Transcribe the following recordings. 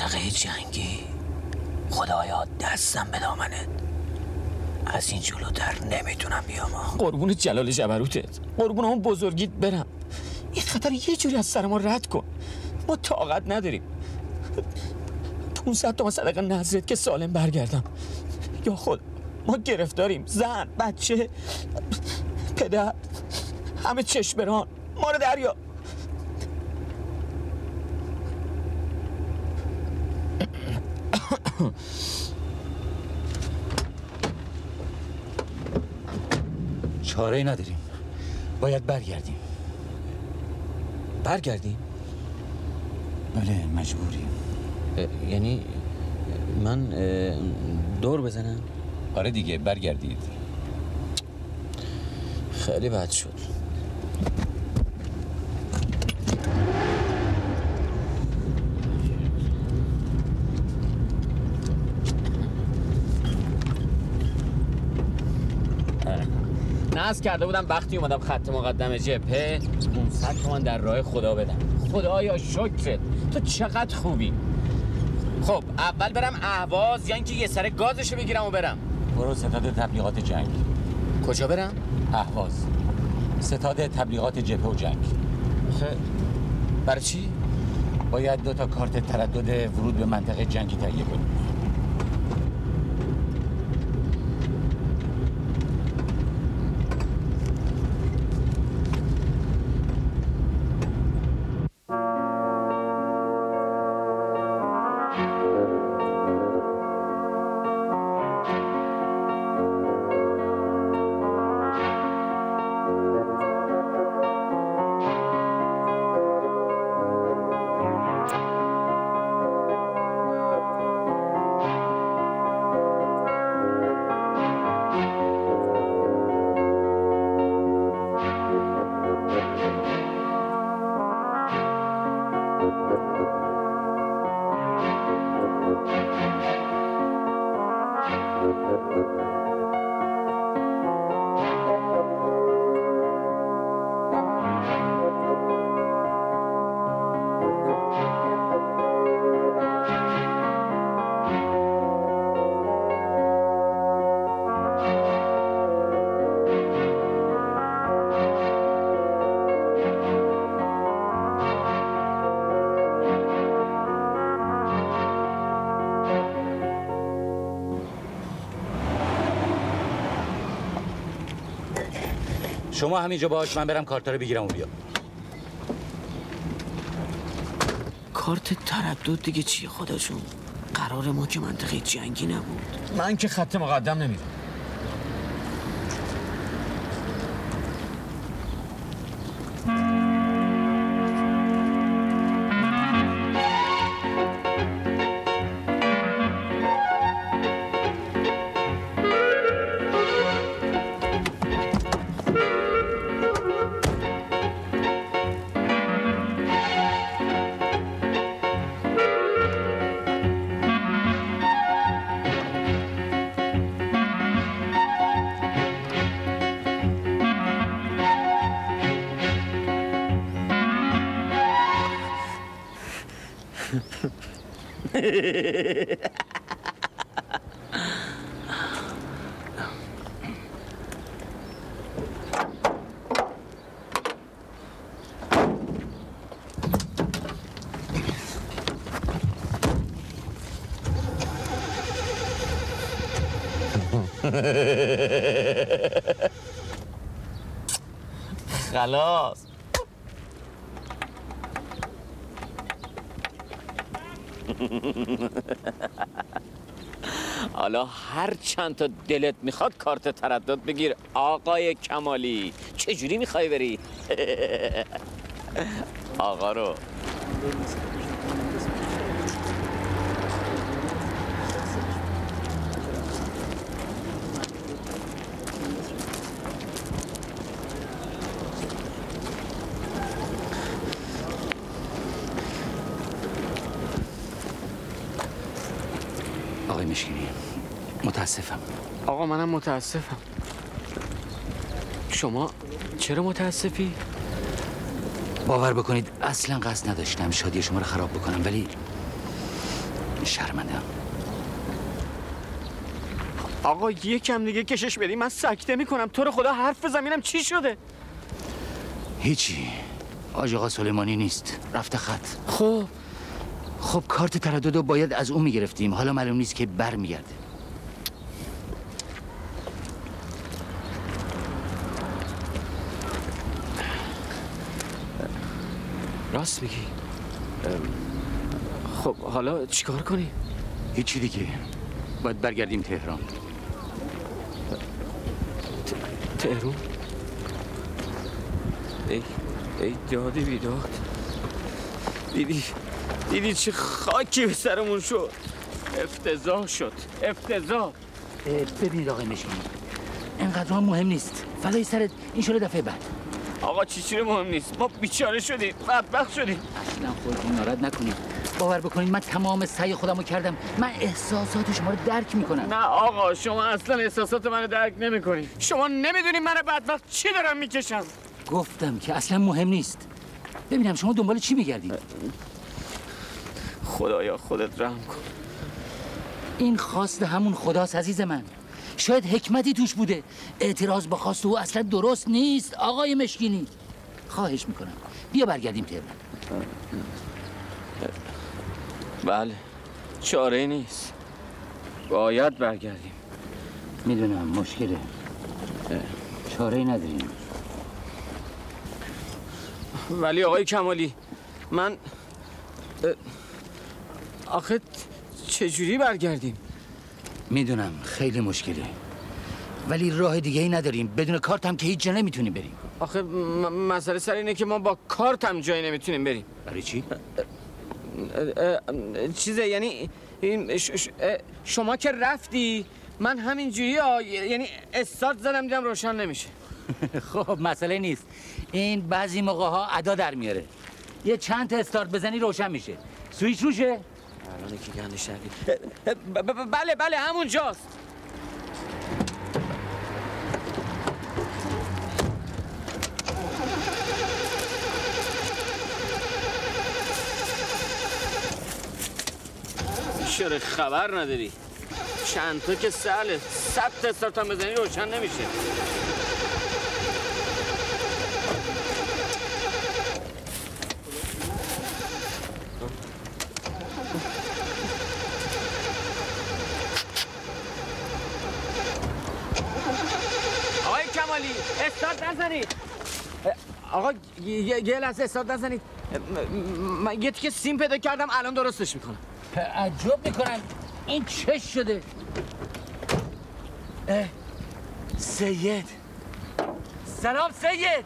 منطقه جنگی. خدایا دستم به دامنت، از این جلوتر نمیتونم بیام. قربون جلال جبروتت، قربون اون بزرگیت برم. این خطر یه جوری از سر ما رد کن، ما طاقت نداریم. 500 تومن صدقه نظرت که سالم برگردم. یا خود ما گرفتاریم، زن، بچه، پدر، همه چشمران، ما رو دریا. چاره‌ای نداریم، باید برگردیم. برگردیم؟ بله مجبوریم. یعنی من دور بزنم؟ آره دیگه برگردید. خیلی بد شد. ناز کرده بودم وقتی اومدم خط مقدم جبهه 500 تومن در راه خدا بدم. خدایا شکرت، تو چقدر خوبی. خب اول برم اهواز یا اینکه یه سر گازشو بگیرم و برم؟ برو ستاد تبلیغات جنگ. کجا برم؟ اهواز، ستاد تبلیغات جبهه و جنگ. برای چی؟ باید 2 تا کارت تردد ورود به منطقه جنگی تهیه کنیم. شما همینجا باش، من برم کارتا رو بگیرم و بیام. کارت تردد دیگه چیه خدا جون؟ قرار ما که منطقه جنگی نبود. من که خط مقدم نمیرم. خلاص. حالا هر چند تا دلت میخواد کارت تردد بگیر آقای کمالی. چجوری میخوای بری؟ آقا رو آقای مشکینی متاسفم. آقا منم متاسفم. شما چرا متاسفی؟ باور بکنید اصلا قصد نداشتم شادی شما رو خراب بکنم، ولی شرمندم. آقا یکم دیگه کشش بدی، من سکته میکنم. تو رو خدا حرف بزنم چی شده؟ هیچی. آج آقا سلیمانی نیست، رفته خط. خب کارت ترددو باید از اون میگرفتیم، حالا معلوم نیست که بر میگرده. راست میگی. خب حالا چیکار کنیم؟ هیچی دیگه، باید برگردیم تهران. تهران؟ ای دادی بیداد. دیدی چه خاکی به سرمون شد. افتضاح شد، افتضاح. ببینید آقای مشکینی، اینقدر هم مهم نیست، فدای سرت این شده دفعه بعد. آقا چی مهم نیست، ما بیچاره شدیم، بدبخت شدیم. اصلا خودتون ناراحت نکنید، باور بکنید من تمام سعی خودمو کردم، من احساسات شما رو درک میکنم. نه آقا شما اصلا احساسات منو درک نمیکنید. شما نمیدونید من بدبخت چی دارم میکشم. گفتم که اصلا مهم نیست. ببینم شما دنبال چی میگردید؟ خدایا خودت رحم کن. این خواست همون خداست عزیز من. شاید حکمتی توش بوده. اعتراض با خواست او اصلا درست نیست آقای مشکینی. خواهش میکنم بیا برگردیم تهران. بله چاره نیست، باید برگردیم. میدونم مشکله، چاره نداریم. ولی آقای کمالی من آخه چجوری برگردیم؟ میدونم خیلی مشکله، ولی راه دیگه ای نداریم. بدون کارت هم که هیچ جا نمیتونیم بریم. آخه مسئله سر اینه که ما با کارت هم جایی نمیتونیم بریم. برای چی؟ چیزه یعنی شما که رفتی من همینجوری یعنی استارت زدم دیدم روشن نمیشه. خب مسئله نیست، این بعضی موقع ها ادا در میاره. یه چند تا استارت بزنی روشن میشه. سویچ روشه؟ الان که گنده شدی. بله همونجاست. چرا خبر نداری؟ چند تا که سهله، 100 تا استارت هم بزنی روشن نمیشه. آقای کمالی استارت نزنید. آقا یه لحظه استارت نزنید. من یه تیکه سیم پیدا کردم الان درستش میکنم. تعجب میکنم این چه شده؟ سید، سلام سید.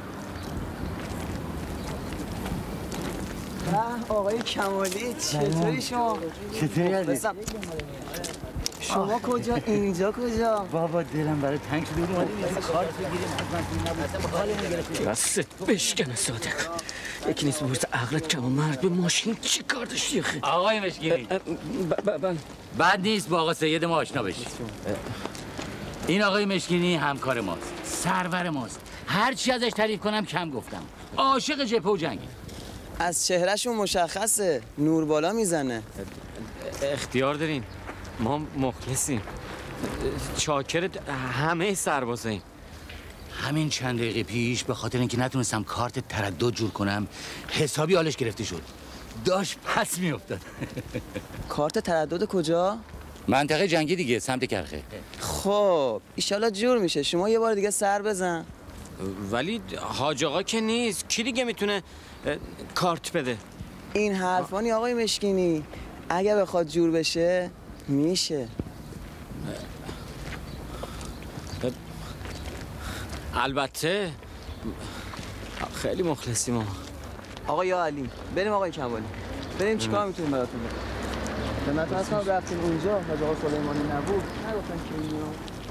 آقای کمالی چطوری شما؟ چطوری عزیز؟ شما کجا؟ اینجا کجا؟ بابا دلم برای تنگ شده بود اومدیم یه کارت بگیریم اصلا حالمون گرفته. دستت بشکنه صادق. یکی نیست بورس عقلت کم مرد به ماشین چی کار داشتی آخه؟ آقای مشکینی بعد نیست با آقا سید ما آشنا بشی. این آقای مشکینی همکار ماست، سرور ماست. هر چی ازش تعریف کنم کم گفتم. عاشق جبهه و جنگی. از چهرهشون مشخصه، نور بالا میزنه. اختیار دارین، ما مخلصیم، چاکر همه سربازاییم. همین چند دقیقه پیش به خاطر اینکه نتونستم کارت تردد جور کنم حسابی حالش گرفته شد، داشت پس میافتاد. کارت تردد کجا؟ منطقه جنگی دیگه، سمت کرخه. خب ایشالا جور میشه. شما یه بار دیگه سر بزن. ولی حاج آقا که نیست، کی دیگه میتونه کارت بده؟ این حرفانی آقای مشکینی اگه بخواد جور بشه میشه. البته خیلی مخلصیم ما. آقا یا علی بریم آقای کمالی، بریم چیکار میتونیم براتون بکنیم؟ به من اصلا رفتیم اونجا حاج آقا سلیمانی نبود، نگفتن که اینو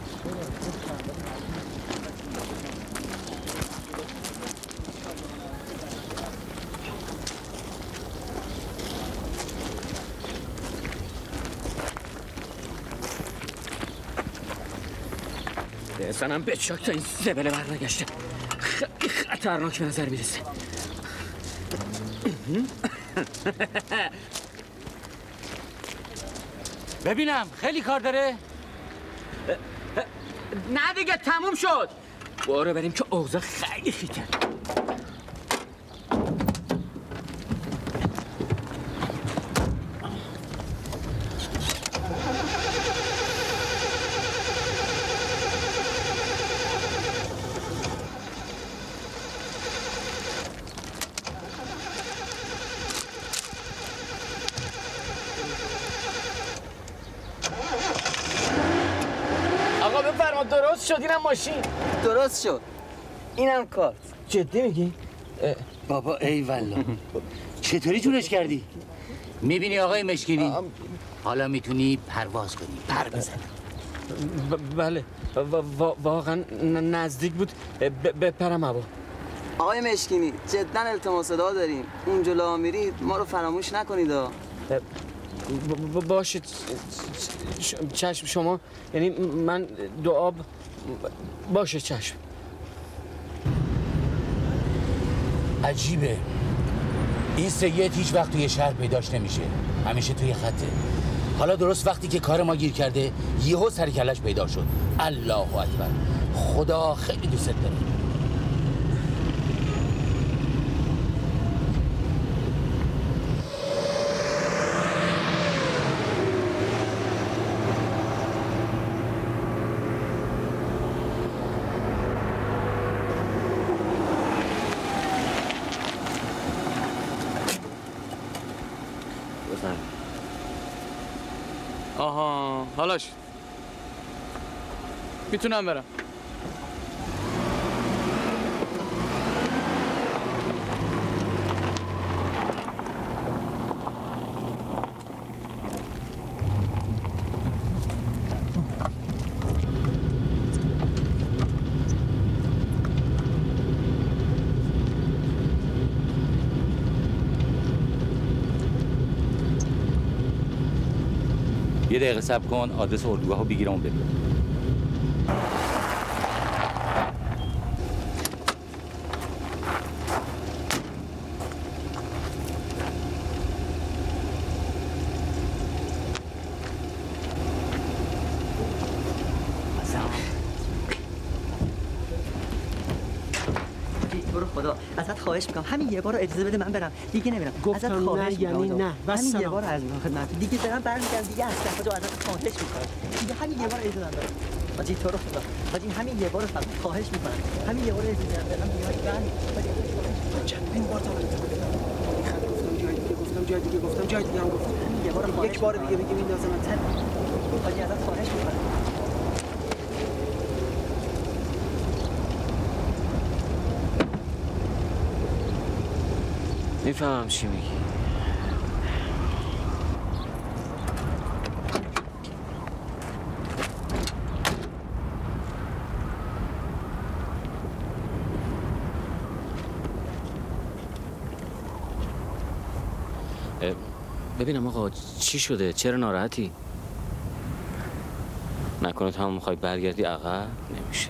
بزنم به چاک تا این زبله برنگشته. خیلی خطرناک به نظر میرسه. ببینم خیلی کار داره. نه دیگه تموم شد. برو بریم که اوضاع خیلی خیته. آقا بفرما درست شد. اینم ماشین درست شد. اینم کارت. جدی میگی؟ بابا ای والله چطوری جونش کردی؟ میبینی آقای مشکینی؟ حالا میتونی پرواز کنی، پر بزنی. بله واقعا نزدیک بود بپرم هوا. آقای مشکینی جدا التماس دعا داریم، اون جلو میرید ما رو فراموش نکنید. باشه چشم شما، یعنی من دعا باشه چشم. عجیبه این سید هیچ وقت توی شهر پیداش نمیشه، همیشه توی خطه. حالا درست وقتی که کار ما گیر کرده یهو سر کلش پیدا شد. الله اکبر، خدا خیلی دوست داره. آها حالاش میتونم برم. یه دقیقه صبر کن، آدرس اردوگاهو بگیرم و ببینم. برو خدا ازت خواهش میکنم همین یه بار اجازه بده من برم دیگه نمیرم. ازت خواهش نه یعنی نه همین یه بار از خدمت دیگه برم برمیگردم دیگه از کفاجو ازت خواهش میکنم دیگه همین یه بار اجازه بده حاجی تو رو خدا حاجی همین یه بار فقط خواهش میکنم همین یه بار اجازه بده من دیگه این بار تا گفتم جای دیگه هم گفتم یه بار یک بار دیگه بگیم این لازمه تن حاجی ازت خواهش میکنم. میفهمم چی میگی. ببینم آقا چی شده؟ چرا ناراحتی؟ نکنه تو هم میخوای برگردی عقب؟ نمیشه.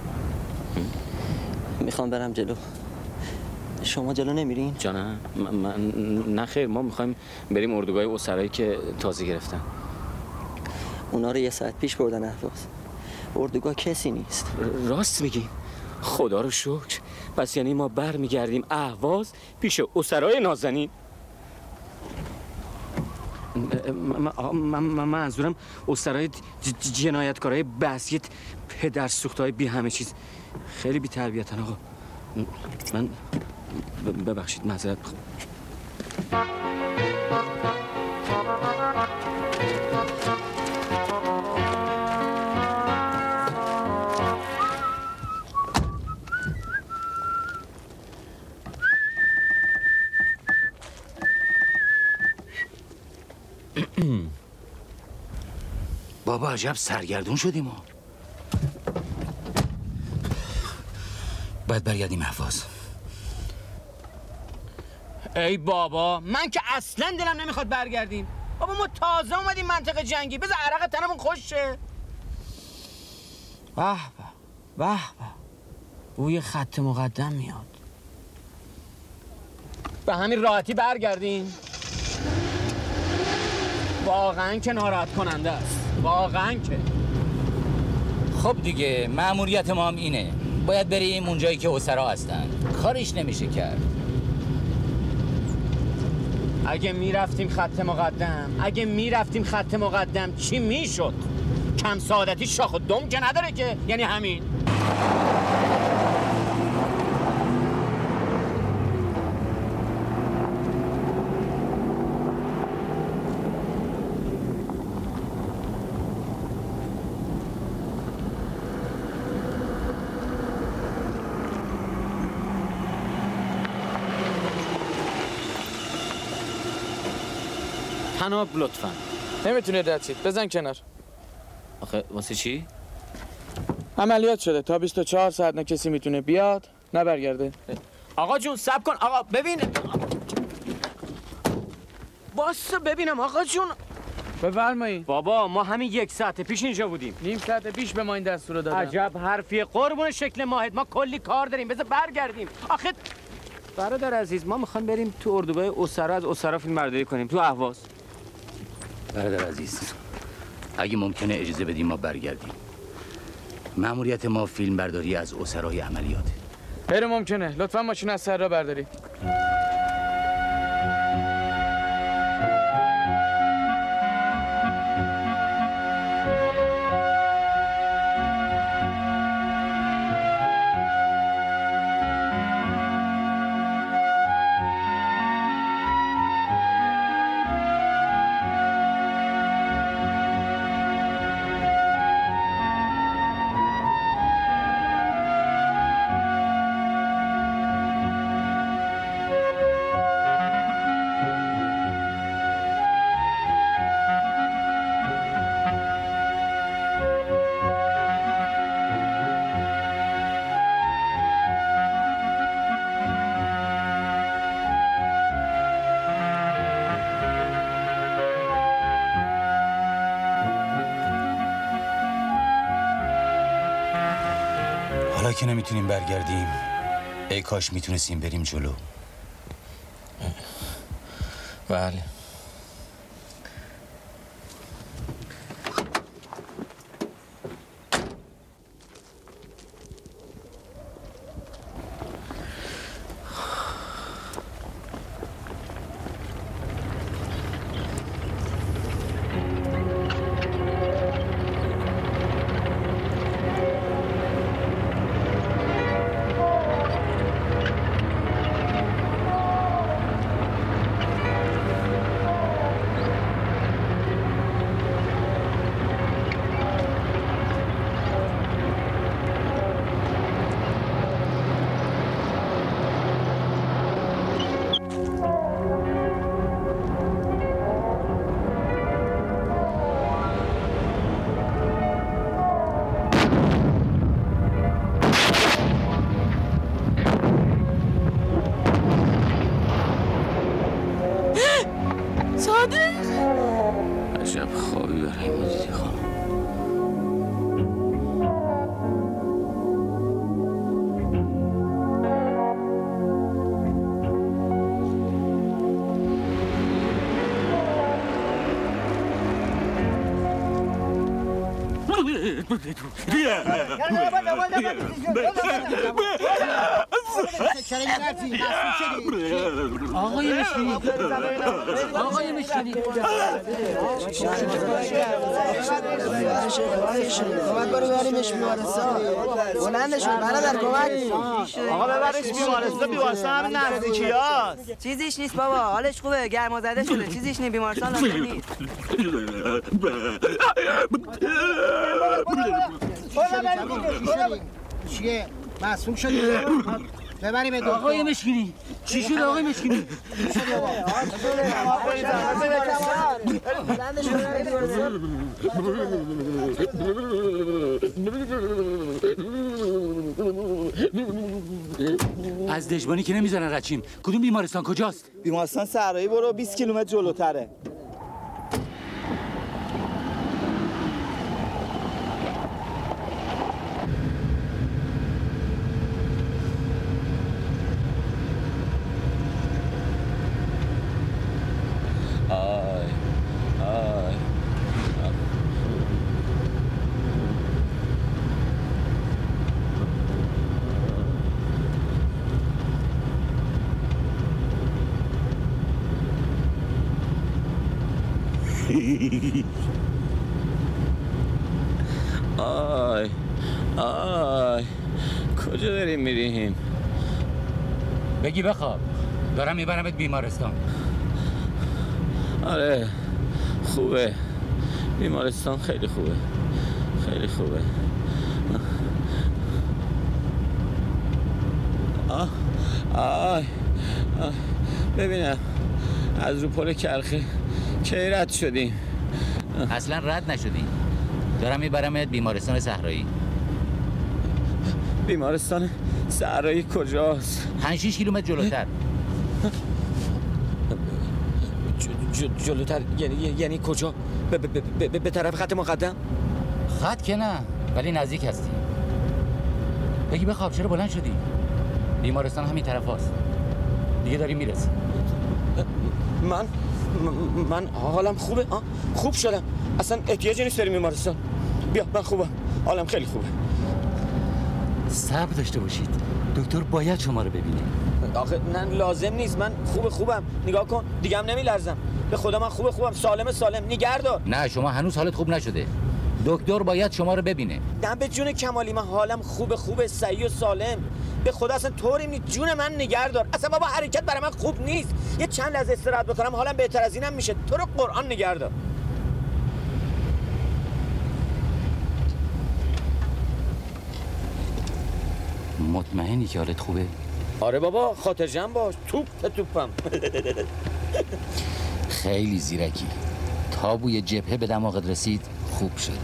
میخوام برم جلو. شما جلو نمیرین؟ جانم نه خیر، ما میخوایم بریم اردوگاه اسرایی که تازه گرفتن. اونا رو یه ساعت پیش بردن اهواز. اردوگاه کسی نیست. راست میگی؟ خدا رو شکر. پس یعنی ما برمیگردیم اهواز پیش اسرای نازنین. من منظورم اسرای جنایتکارای بسیط پدر سوختهای بی همه چیز. خیلی بی تربیتن آقا. من ببخشید معذرت میخوام. بابا عجب سرگردون شدیم ما. باید برگردیم اهواز. ای بابا من که اصلا دلم نمیخواد برگردیم. بابا ما تازه اومدیم منطقه جنگی، بذار عرق تنمون خوش شه. به به بوی خط مقدم میاد. به همین راحتی برگردیم. واقعا که ناراحت کننده است، واقعا که. خب دیگه مأموریت ما هم اینه، باید بریم اونجایی که اسرا هستن، کاریش نمیشه کرد. اگه میرفتیم خط مقدم چی میشد؟ کم سعادتی شاخ و دم که نداره که، یعنی همین. تناب لطفاً. نمیتونه رد شید، بزن کنار. آخه واسه چی؟ عملیات شده، تا 24 ساعت نه کسی میتونه بیاد نه برگرده. آقا جون صبر کن. آقا ببین، باسه ببینم آقا جون. بفرمایید. بابا ما همین 1 ساعت پیش اینجا بودیم. نیم ساعت پیش به ما این دستور رو دادن. عجب حرفیه قربون شکل ماهت، ما کلی کار داریم، بذار برگردیم. آخه برادر عزیز ما میخوایم بریم تو اردوگاه اسرا، از اسرا فیلم برداری کنیم تو اهواز. برادر عزیز اگه ممکنه اجازه بدیم ما برگردیم. مأموریت ما فیلم برداری از اسرای عملیاته. غیر ممکنه، لطفا ماشین از سر را برداری. حالا که نمیتونیم برگردیم، ای کاش میتونستیم بریم جلو. بله. عجب خوابی برای ما دیدی خانم. آقای مشکینی کمک برو ببریمش بیمارستان. بلندش کن برادر، کمک. آقا ببرش بیمارستان همین نزدیکیاست. چیزیش نیست بابا، حالش خوبه، گرمازده شده، چیزیش نیست، بیمارستان لازم نیست. چیه؟ معصوم شدی؟ ببریم دکتر. آقای مشکینی چی شد آقای مشکینی؟ از دژبانی که نمیذارن رچیم. کدوم بیمارستان کجاست؟ بیمارستان صحرایی برو 20 کیلومتر جلوتره. آی آی آی کجا داریم میریم؟ بگی بخواب، دارم میبرمت بیمارستان. آره خوبه، بیمارستان خیلی خوبه، خیلی خوبه. آی ببینم از رو پل کرخی کی رد شدیم؟ اصلا رد نشدیم، دارم میبرمت بیمارستان صحرایی. بیمارستان صحرایی کجاست؟ 5-6 کیلومتر جلوتر. جلوتر یعنی کجا؟ به طرف خط مقدم؟ خط که نه، ولی نزدیک هستی. بگی بخواب، چرا بلند شدی؟ بیمارستان همین طرف هاست، دیگه داریم میرسیم. من حالم خوبه، خوب شدم، اصلا احتیاجی نیست بریم بیمارستان. بیا من خوبم، حالم خیلی خوبه. صبر داشته باشید، دکتر باید شما رو ببینه. آخه نه لازم نیست، من خوبم. نگاه کن دیگه هم نمیلرزم، به خدا من خوبم، سالم نگهدار. نه شما هنوز حالت خوب نشده، دکتر باید شما رو ببینه. نه به جون کمالی من حالم خوبه، صحیح و سالم. به خدا اصلا طوری نیست، جون من نگهدار. اصلا بابا حرکت برای من خوب نیست، یه چند لحظه استراحت بکنم حالم بهتر از اینم میشه. تو رو قرآن نگهدار. مطمئنی که حالت خوبه؟ آره بابا خاطر جمع باش، توپم. خیلی زیرکی، تا بوی جبهه به دماغت رسید خوب شدی.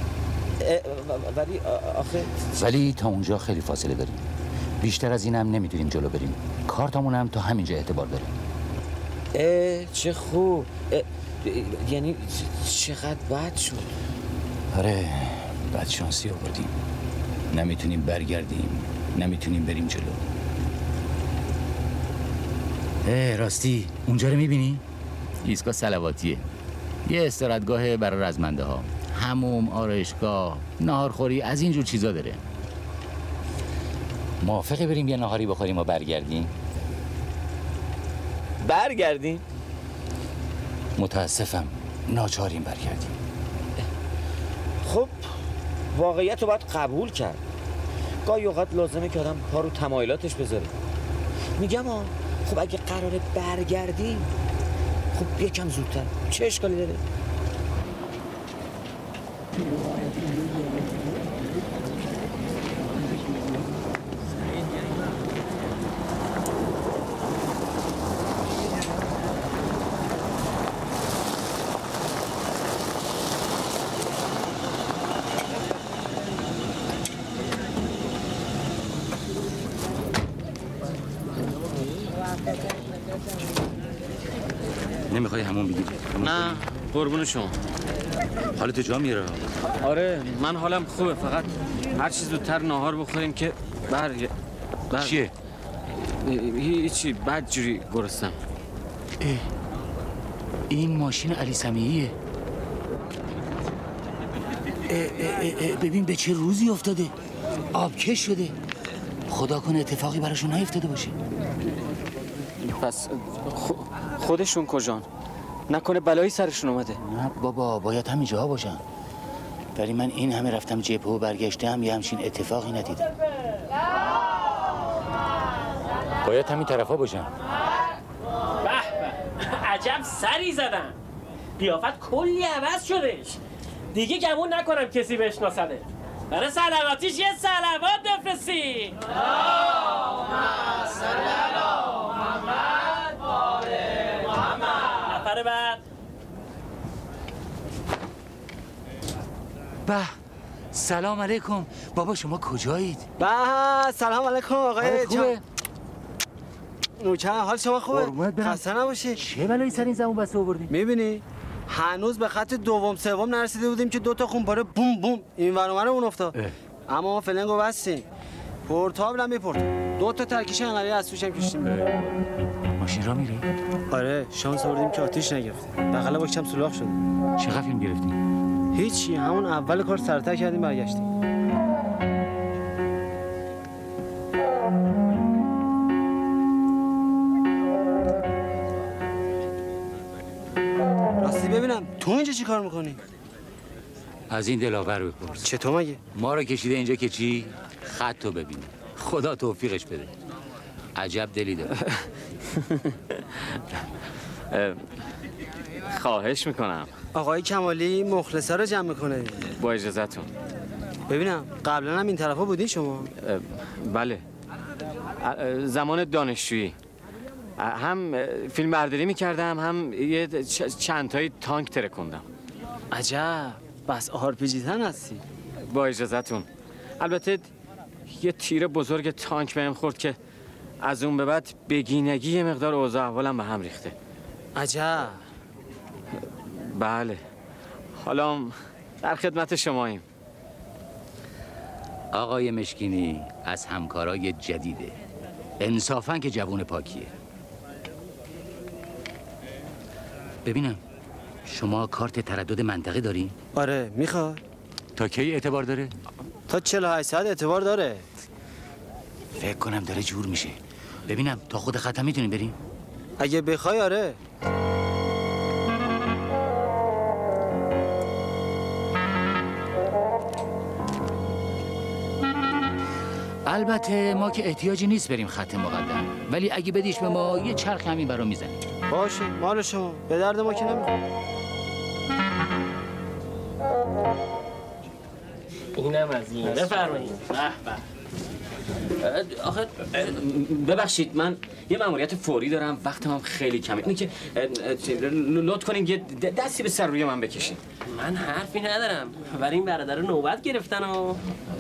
ولی تا اونجا خیلی فاصله داریم، بیشتر از اینم نمیتونیم جلو بریم. کارتمون هم تا همینجا اعتبار داره. چه خوب. یعنی چقدر بد شد. آره بد شانسی آوردیم، نمیتونیم برگردیم، نمیتونیم بریم جلو. راستی اونجا رو میبینی؟ ایستگاه صلواتیه، یه استراحتگاه برای رزمنده ها، حموم، آرایشگاه، ناهارخوری، از اینجور چیزا داره. موافقه بریم یه ناهاری بخوریم و برگردیم؟ برگردیم؟ متاسفم ناچاریم برگردیم. خب واقعیت رو باید قبول کرد، گاهی اوقات لازمه که آدم پا رو تمایلاتش بذاره. میگم خب اگه قراره برگردیم خب یکم زودتر، چه اشکالی داره؟ نمیخوای همون بگیری؟ نه قربون شما. حالت جا میره؟ آره من حالم خوبه، فقط هر چیز زودتر ناهار بخوریم که چیه؟ هیچی، بد جوری گرستم. این ماشین علی سمیعیه. ببین به چه روزی افتاده، آبکش شده. خدا کنه اتفاقی براشون نیفتاده باشه. پس خودشون کجان؟ نکنه بلایی سرشون اومده؟ نه بابا باید همین جاها باشن، ولی من این همه رفتم جبهه و برگشتم یه همچین اتفاقی ندیدم. باید همین طرفا باشن. به عجب سری زدن، قیافت کلی عوض شدش. دیگه گمون نکنم کسی بشناسده. برای صلواتیش یه صلوات بفرستی. نفر بعد. به سلام علیکم بابا، شما کجایید؟ به سلام علیکم آقای خوبه؟ نوچه حال شما خوبه؟ خسته نباشی. چه بلایی سر این زمون بسته آوردی؟ میبینی هنوز به خط دوم سوم نرسیده بودیم که 2 تا خونپاره بوم بوم این ور اون افتاد. اما ما فلنگو بستیم، پورتابل هم میپرد، 2 تا ترکیش انقدری از توش هم کشیدیم. ماشین را میری؟ آره شانس آوردیم که آتیش نگرفت، بغل باکش هم سوراخ شده. چقدر فیلم گرفتی؟ هیچی، همون اول کار سرتر کردیم برگشتیم. راستی ببینم ببینم تو اینجا چی کار میکنی؟ از این دلاور بپرس. چطور مگه؟ ما رو کشیده اینجا که چی؟ خط رو ببینه. خدا توفیقش بده. عجب دلی داره. خواهش میکنم. آقای کمالی مخلصا رو جمع میکنه. با اجازهتون. ببینم قبلا هم این طرفا بودین شما؟ بله. زمان دانشجویی هم فیلم برداری میکردم، هم یه چند تایی تانک ترکوندم. عجب، بس آرپیجی تن هستی. با اجازهتون. البته یه تیر بزرگ تانک بهم خورد که از اون به بعد بگینگی یه مقدار اوضاع احوالم به هم ریخته. عجب. بله. حالا در خدمت شماییم. آقای مشکینی از همکارای جدیده. انصافاً که جوون پاکیه. ببینم شما کارت تردد منطقه داری؟ آره، میخواد. تا کی اعتبار داره؟ تا 48 ساعت اعتبار داره. فکر کنم داره جور میشه. ببینم تا خود ختم میتونیم بریم؟ اگه بخوای آره. البته ما که احتیاجی نیست بریم خط مقدم، ولی اگه بدیش به ما یه چرخ همین برام میزنیم. باشه، مال شما. به درد ما که نمیخوره. اینم از این. بفرمایید. آخه ببخشید من یه مأموریت فوری دارم، وقتم هم خیلی کمه. اینه که لطف کنین یه دستی به سر روی من بکشین. من حرفی ندارم، ولی این برادر نوبت گرفتن و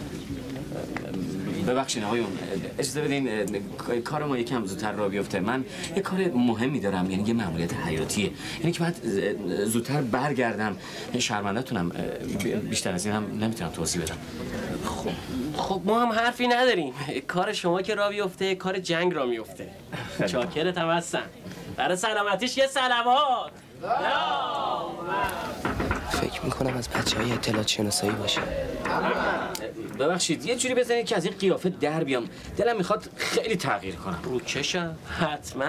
ببخشید آقایون، اجازه بدین کار ما یکم زودتر راه بیفته. من یه کار مهمی دارم، یعنی یه مأموریت حیاتیه، یعنی که باید زودتر برگردم. شرمنده‌تونم، بیشتر از این هم نمیتونم توضیح بدم. خب ما هم حرفی نداریم. کار شما که راه بیفته، کار جنگ راه میفته. چاکرت هم هستم. برای سلامتیش یه صلوات. فکر میکنم از بچه‌های اطلاعات شناسایی باشه. ببخشید یه جوری بزنید که از این قیافه در بیام. دلم میخواد خیلی تغییر کنم. رو چشم؟ حتما.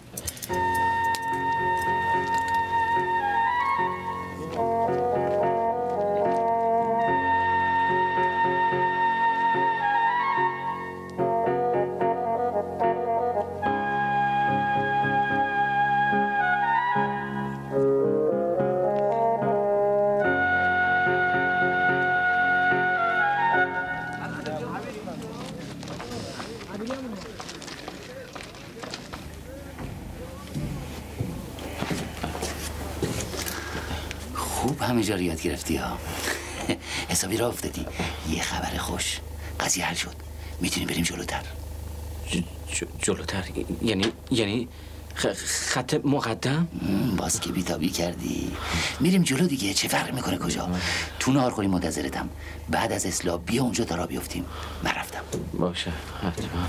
خوب همه جا رو یاد گرفتی ها. حسابی راه افتادی. یه خبر خوش، قضیه حل شد. میتونیم بریم جلوتر. جلوتر؟ یعنی خط مقدم؟ باز که بیتابی کردی. میریم جلو دیگه، چه فرق میکنه کجا. تو نهار خوریم، منتظرتم. بعد از اصلاح بیا اونجا تا راه بیفتیم. من رفتم. باشه حتما.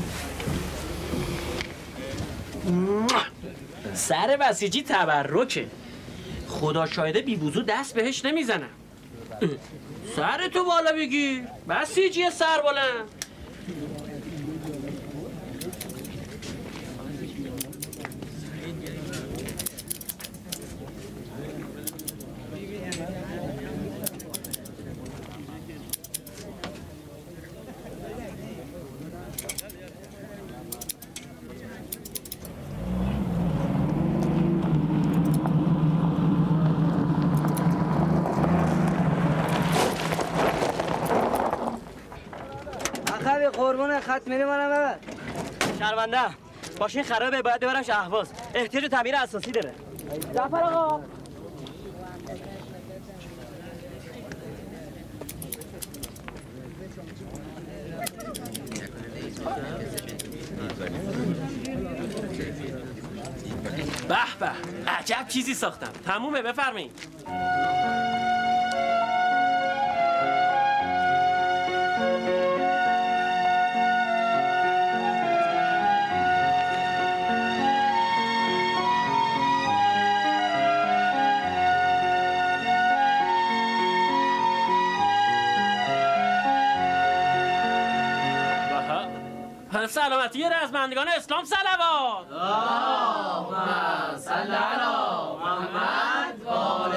سر بسیجی تبرکه. خدا شاهده بی وضو دست بهش نمیزنم. سر تو بالا بگیر. بسیجی سر بلند. قربون خط میری منم ببر. شرمنده ماشین خرابه، باید ببرمش اهواز. احتیاج تعمیر اساسی داره. جعفر آقا به به، عجب چیزی ساختم. تمومه، بفرمایید. سلامتی رزمندگان اسلام صلوات. اللهم صل علی محمد و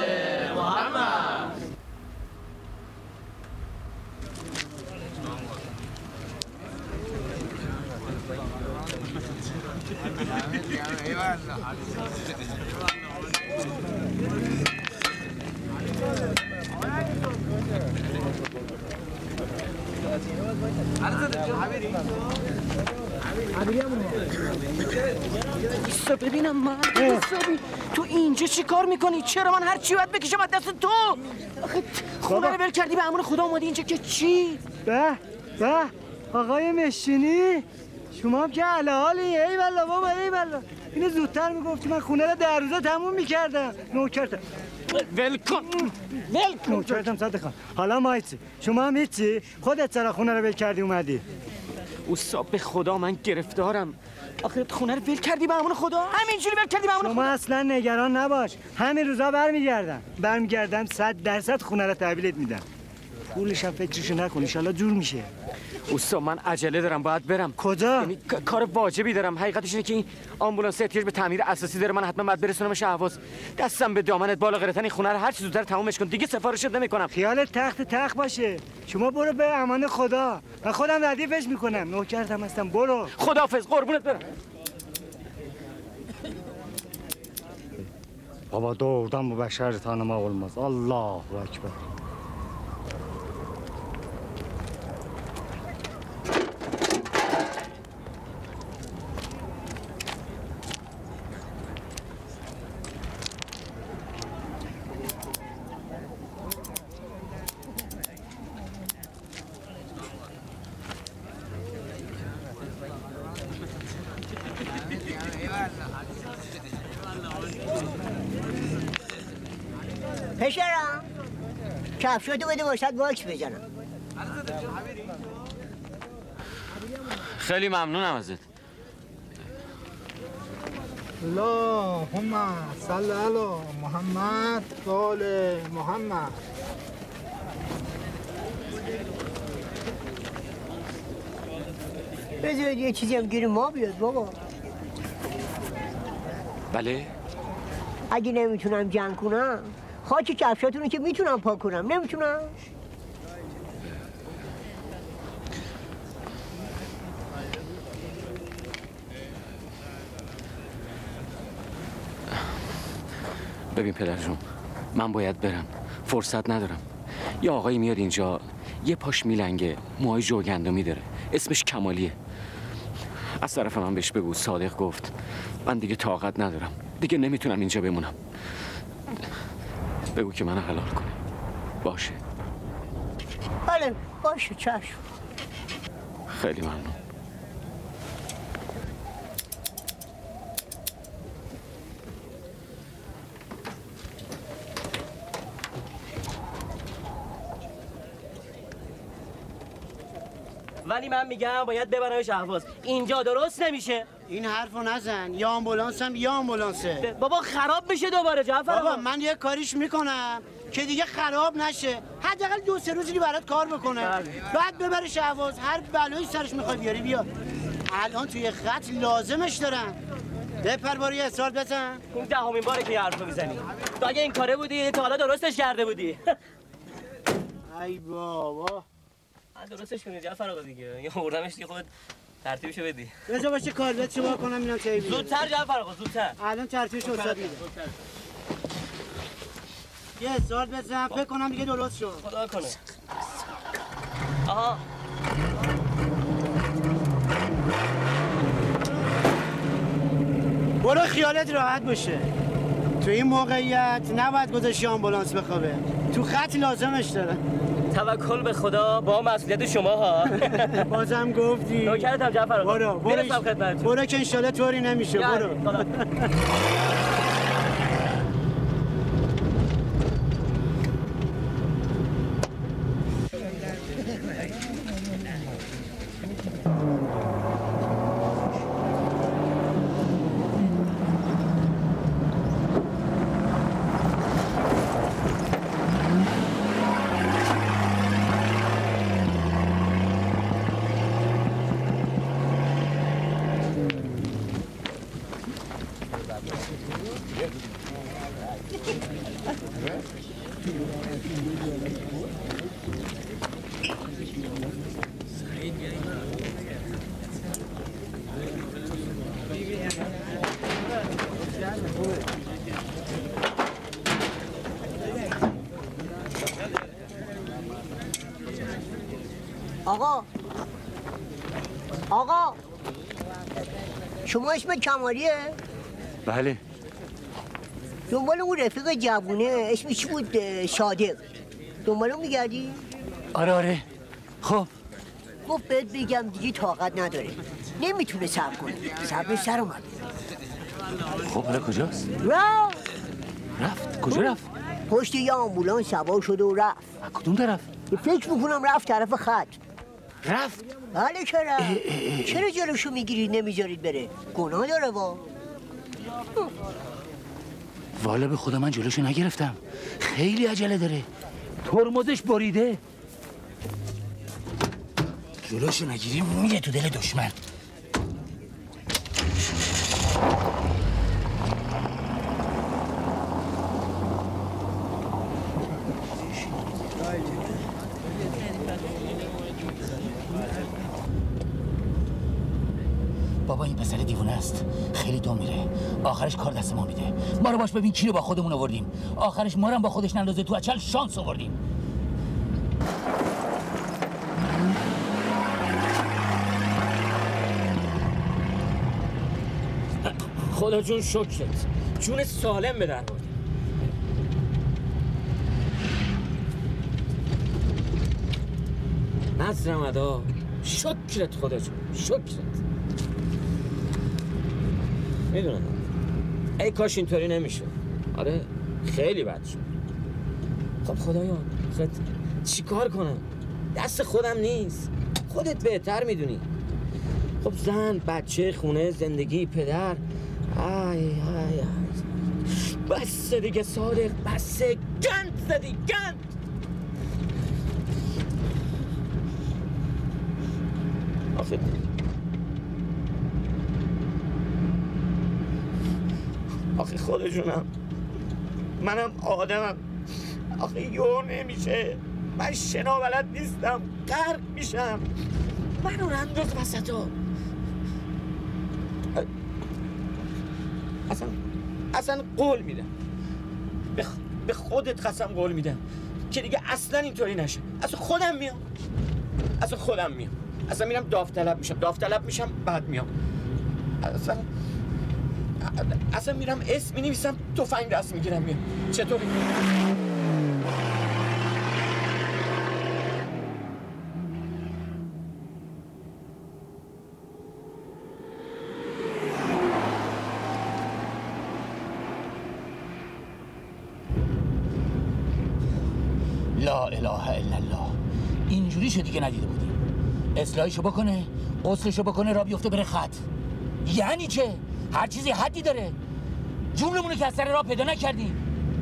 ایستا ببینم من تو اینجا چی کار میکنی؟ چرا من هر چی باید بکشم از دست تو؟ آخه خونه رو ول کردی به امر خدا اومدی اینجا که چی؟ به آقای مشینی شما هم که حالی ای والله بابا ای والله اینو زودتر میگفتی من خونه رو در روزه تموم میکردم نوکرتم ول کن نوکرتم صدق خان حالا ما هیچی شما هم هیچی خودت چرا خونه رو ول کردی اومدی اوستا به خدا من گرفتارم آخه خونه رو ول کردی به امر خدا همینجوری ول کردی به امر خدا شما اصلا نگران نباش همین روزا برمیگردم 100% خونه رو تحویلت میدم پولش هم فکرشو نکن ان شاءالله جور میشه اوستا من عجله دارم باید برم کجا یعنی کار واجبی دارم حقیقتش اینه که این آمبولانس احتیاج به تعمیر اساسی داره من حتما باید برسونمش اهواز دستم به دامنت بالا غیرتا این خونه رو هر چه زودتر تمومش کن دیگه سفارشت نمیکنم خیالت تخت باشه شما برو به امان خدا من خودم ردیفش میکنم نوکرتم هستم برو خداحافظ قربونت برم بابا doğrudan bu beşeri tanımak olmaz. Allahu Ekber. پسرم کفشاتو بده باشد واکس بزنم خیلی ممنونم ازت اللهم صل علی محمد و آل محمد بذارید یه چیزی هم گیر ما بیاد بابا بله اگه نمیتونم جمع کنم خاک کفشاتونو که میتونم پاک کنم نمیتونم ببین پدر جون من باید برم فرصت ندارم یه آقایی میاد اینجا یه پاش میلنگه موهای جوگندمی داره اسمش کمالیه از طرف من بهش بگو صادق گفت من دیگه طاقت ندارم دیگه نمیتونم اینجا بمونم بگو که منو حلال کنه باشه بله باشه چشم خیلی ممنون ولی من میگم باید ببرمش اهواز اینجا درست نمیشه این حرفو نزن یا آمبولانس هم یا آمبولانسه بابا خراب میشه دوباره جعفر بابا من یه کاریش میکنم که دیگه خراب نشه حداقل 2-3 روزی برات کار بکنه بعد ببرش اهواز هر بلایی سرش میخوای بیاری بیا الان توی خط لازمش دارن بپر باری اصرار بزن این دهمین باره که حرفو میزنی تو اگه این کاره بودی تا حالا درستش کرده بودی ای بابا درستش کنی جعفر آقا دیگه یا آوردمش دیگه خودت ترتیبشو بدی بذار باشه کاربت شما کنم اینا کی بیاد زودتر جعفر آقا زودتر الان ترتیبشو استاد میده یه اصرار بزن فکر کنم دیگه درست شد خدا کنه آها برو خیالت راحت باشه تو این موقعیت نباید گذاشتی آمبولانس بخوابه تو خط لازمش داره توکل به خدا با مسئولیت شما ها بازم گفتی نوکرتم جعفر آقا برو که انشالله طوری نمیشه برو آقا شما اسم کمالیه؟ بله. دنبال اون رفیق جوونه اسمش چی بود؟ صادق. دنبال اون میگردی؟ آره. خب گفت بهت بگم دیگه طاقت نداره، نمیتونه صبر کنه، صبر سر اومد. خب حالا کجاست؟ رفت؟ کجا رفت؟ پشت یه آمبولانس سوار شده و رفت. کدوم طرف؟ فکر میکنم رفت طرف خط. رفت؟ بله که رفت. چرا جلوشو میگیرید نمیذارید بره؟ گناه داره والا به خدا من جلوشو نگرفتم، خیلی عجله داره، ترمزش بریده. جلوشو نگیریم میره تو دل دشمن. بابا این پسر دیوونه است، خیلی دو میره، آخرش کار دست ما میده. ما رو باش ببین کی رو با خودمون آوردیم، آخرش ما رو با خودش نندازه تو اچل شانس آوردیم. خدا جون شکرت، جون سالم به در بردی. نصر مدا شکرت خدا جون، شکرت. میدونم ای کاش اینطوری نمیشه. آره خیلی بد شد. خب خدایا چی کار کنم؟ دست خودم نیست، خودت بهتر میدونی. خب زن، بچه، خونه، زندگی، پدر. آی بس دیگه صادق، بس. گند زدی، گند. آخه خدا جونم، منم آدمم، آخه یور نمیشه، من شنا بلد نیستم، غرق میشم. منو انداز وسطا. اصلا قول میدم، به خودت قسم قول میدم که دیگه اصلا اینطوری نشه. اصلا خودم میام، اصلا میرم داوطلب میشم بعد میام. اصلا میرم اسم مینویسم، تفنگ دست میگیرم میام. چطوری؟ لا اله الا الله. اینجوریشو دیگه ندیده بودیم. اصلاحیشو بکنه، غسلشو بکنه، را بیفته بره خط. یعنی چه؟ هر چیزی حدی داره. جملمونو که از سر راه پیدا نکردیم.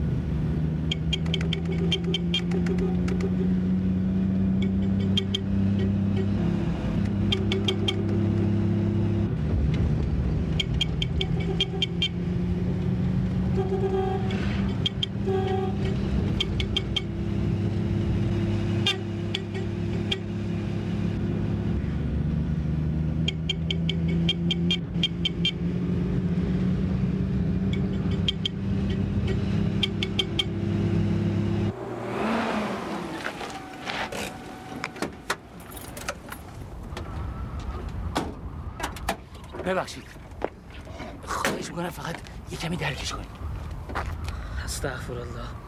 ببخشید، خواهش میکنم فقط یه کمی درکش کنید. استغفرالله.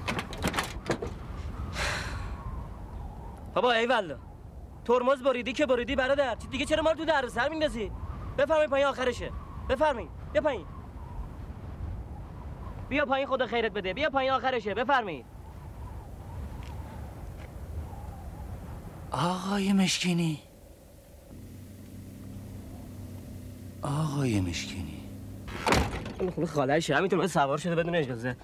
بابا ایوالا، ترمز بریدی که بریدی برادر، دیگه چرا ما رو تو دردسر میندازی؟ بفرمایید پایین، آخرشه. بفرمایید، بیا پایین. بیا پایین، خدا خیرت بده. بیا پایین، آخرشه. بفرمایید. آقای مشکینی، خونه خاله‌شه، همینطور سوار شده بدون اجازه.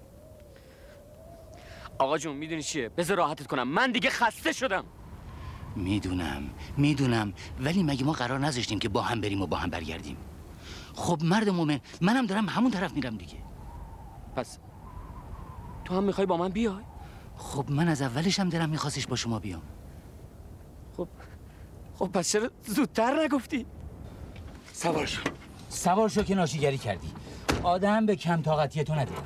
آقا جون میدونی چیه؟ بذار راحتت کنم، من دیگه خسته شدم. میدونم ولی مگه ما قرار نذاشتیم که با هم بریم و با هم برگردیم؟ خب مرد مومن، منم دارم همون طرف میرم دیگه. پس تو هم میخوای با من بیای؟ خب من از اولش هم دلم میخواستش با شما بیام. خب پس چرا زودتر نگفتی؟ سوار شو که ناشیگری کردی. آدم به کم طاقتی تو نده.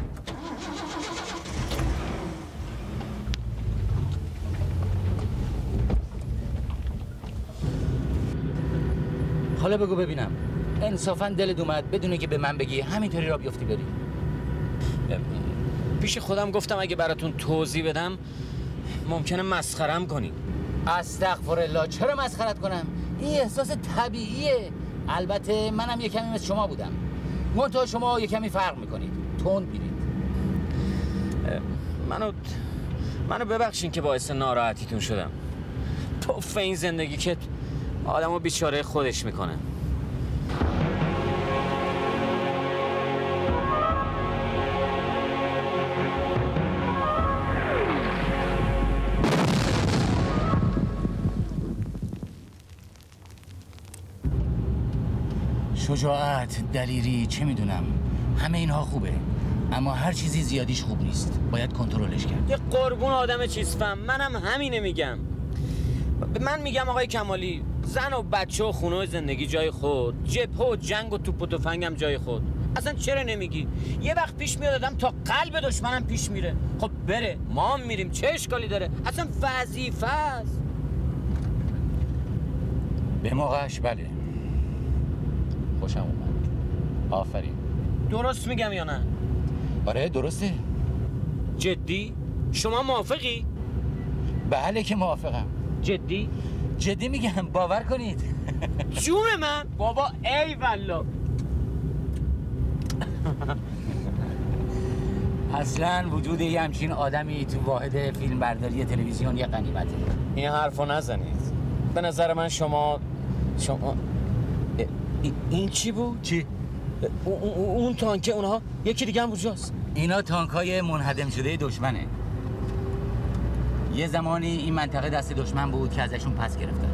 حالا بگو ببینم انصافا دلت اومد بدونه که به من بگی همینطوری را بیفتی بری؟ پیش خودم گفتم اگه براتون توضیح بدم ممکنه مسخرم کنی. استغفرالله، چرا مسخرت کنم؟ این احساس طبیعیه. البته منم یه کمی مثل شما بودم، منتها شما یه کمی فرق میکنید، تند میرید. منو ببخشین که باعث ناراحتیتون شدم. توف این زندگی که آدمو بیچاره خودش میکنه. شجاعت، دلیری، چه میدونم، همه اینها خوبه، اما هر چیزی زیادیش خوب نیست، باید کنترلش کرد. یه قربون آدم چیز فهم، منم همینه میگم. من میگم آقای کمالی، زن و بچه و خونه و زندگی جای خود، جبهه و جنگ و توپ و تفنگم جای خود. اصلا چرا نمیگی؟ یه وقت پیش میاد آدم تا قلب دشمنم پیش میره. خب بره، ما هم میریم، چه اشکالی داره؟ اصلا وظیفه است. به موقعش بله. خوشم اومد. آفرین. درست میگم یا نه؟ آره درسته. جدی؟ شما موافقی؟ بله که موافقم. جدی؟ جدی میگم، باور کنید. جون من بابا، ای والله. اصلا وجود یه همچین آدمی تو واحد فیلم برداری تلویزیون یه غنیمته. این حرفو نزنید. به نظر من شما این چی بود؟ چی؟ اون تانکه، اونها یکی دیگه هم اونجاست. اینا تانکای منهدم شده دشمنه. یه زمانی این منطقه دست دشمن بود که ازشون پس گرفتن.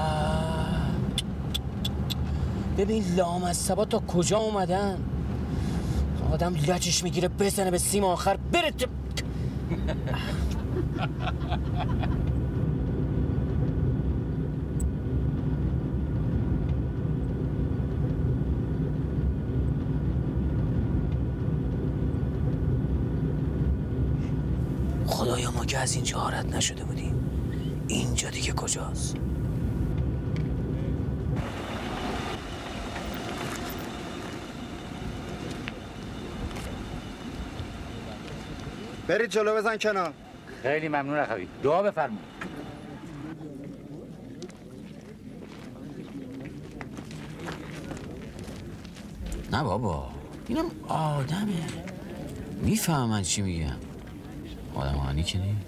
ببین لامصبا تا کجا اومدن. آدم لجش میگیره بزنه به سیم آخر بره. خدایا ما که از اینجا غارت نشده بودیم، اینجا دیگه کجاست؟ برید جلو، بزن کنار. خیلی ممنون اخوی، دعا بفرمایید. نه بابا، اینم آدمه، میفهمن چی میگم. آدم آهنی که نی.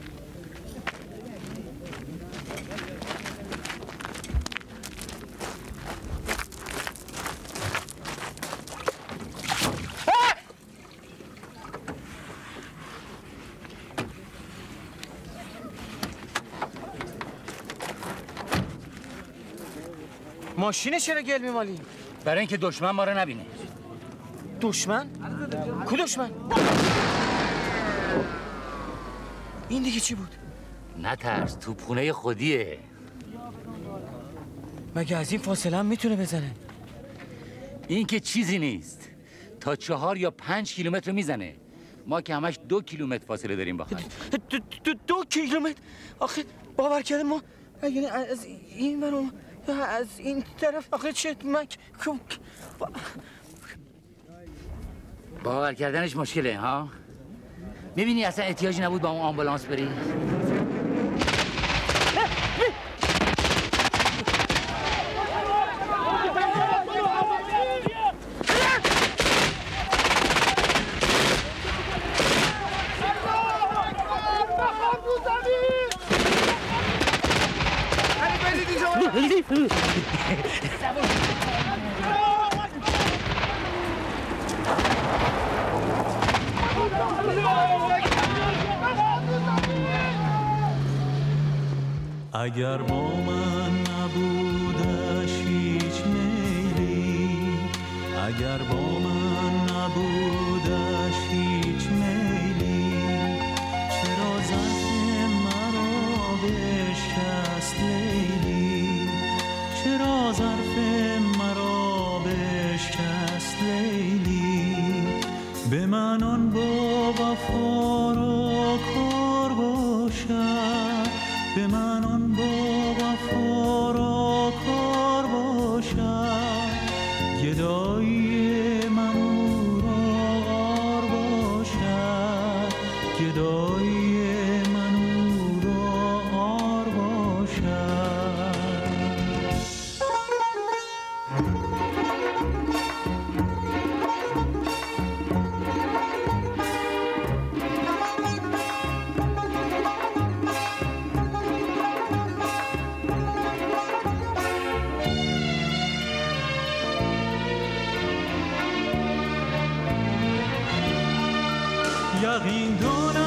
ماشینه چرا گل میمالی؟ برای اینکه دشمن ما رو نبینه. دشمن؟ کو دشمن؟ این دیگه چی بود؟ نترس، توپخونه خودیه. مگه از این فاصله هم میتونه بزنه؟ این که چیزی نیست، تا 4 یا 5 کیلومتر میزنه. ما که همش 2 کیلومتر فاصله داریم با هم. 2 کیلومتر؟ آخه باور کرده ما یعنی از این منو از این طرف آخه چه باور کردنش مشکله ها؟ میبینی اصلا احتیاجی نبود با اون آمبولانس بری؟ اگر با من نبودش هیچ میلی، اگر با من نبودش هیچ میلی، چرا ظرف مرا بشکست لیلی، چرا ظرف مرا بشکست لیلی. به من آن با وفا را کار باشد، به من آن با وفا را کار باشد، گدایی من او را غار باشد، گدایی من او را غار باشد. یقین دانم